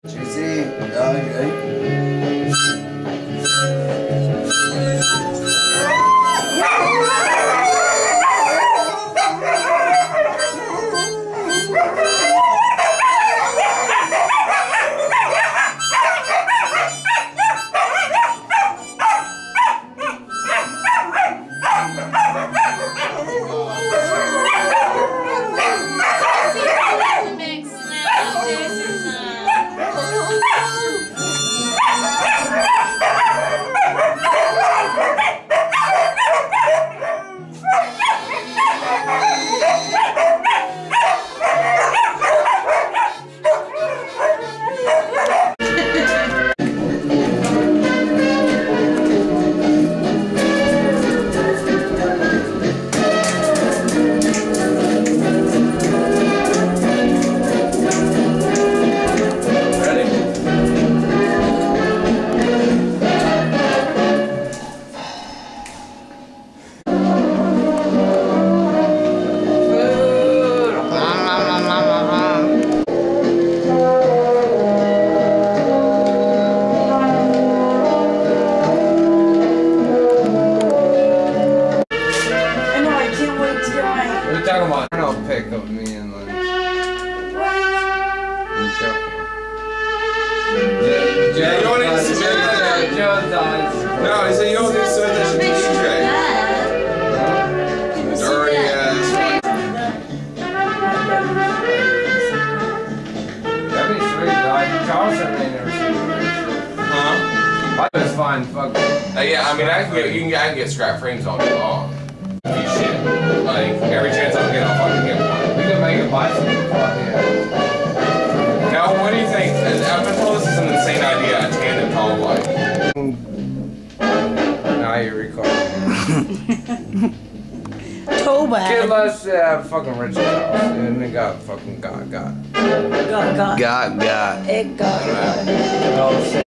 JC, right? I'll pick up me and lunch. Yeah, you don't need to submit that. Joe does. No, he said you don't need to submit that shit to DJ. Dirty ass. That'd be sweet, dog. Charleston ain't never seen this. Huh? I just find fucking. Yeah, I mean, I can get scrap frames all day long. Shit. Like, every chance I get, I'll fucking get one. We can make a bicycle podcast. Now, what do you think? I've been told this is an insane idea, a tandem tall bike. Now you're recording. Toe bag. Kid, let's fucking Richard's house. And they got fucking got. Got. Got. It got.